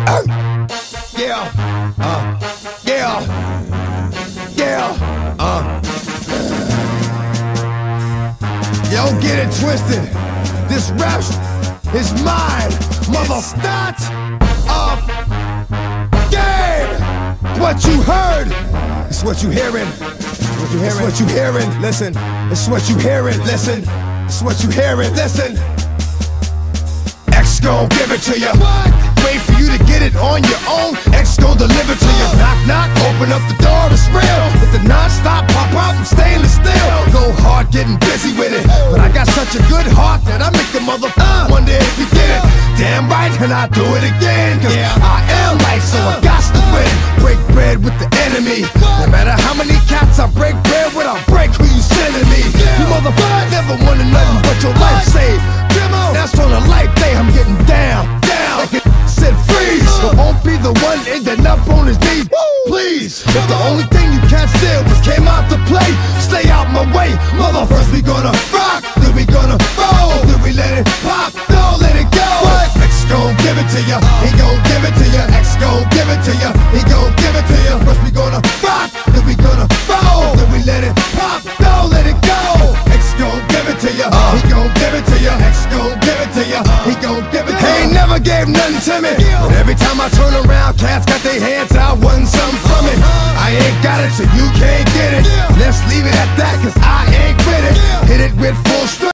Yeah, yeah, yeah, Yo, get it twisted. This rap is mine, mother. Start up game. What you heard, it's what you hearing. It's what you hearing. Listen, it's what you hearing. Listen, it's what you hearing. Listen. X gon' give it to you. Wait for you to get it on your own. X gon' deliver to you. Knock, knock, open up the door, it's real. With the non-stop pop-out and stainless steel. Go hard getting busy with it. But I got such a good heart that I make the mother wonder if you did it. Damn right, and I do it again. Cause I am light, so I got to win. Break bread with the enemy. No matter how many cats I break bread with, I'll break who you sending me. You motherfucker never wanted nothing but your life saved. That's on a life day, I'm getting down, down. Like it said freeze, but won't be the one ending up on his knees. Please, if the only thing you can't steal was came out to play, stay out my way, mother. First we gonna rock, then we gonna roll, then we let it pop, don't let it go. X gon' give it to ya, he gon' give it to ya. X gon' give it to ya, he gon' give it to ya. First we gonna rock, then we gonna roll, then we let it pop, don't let it go. X gon' give it to ya, he gon' give it to ya. X gon' give it to ya, he gon' give it to ya. He ain't never gave nothing to me, but every time I turn around, cats got their hands out, wanting something from it. I ain't got it, so you can't get it. Let's leave it at that, cause I ain't with it. Hit it with full strength.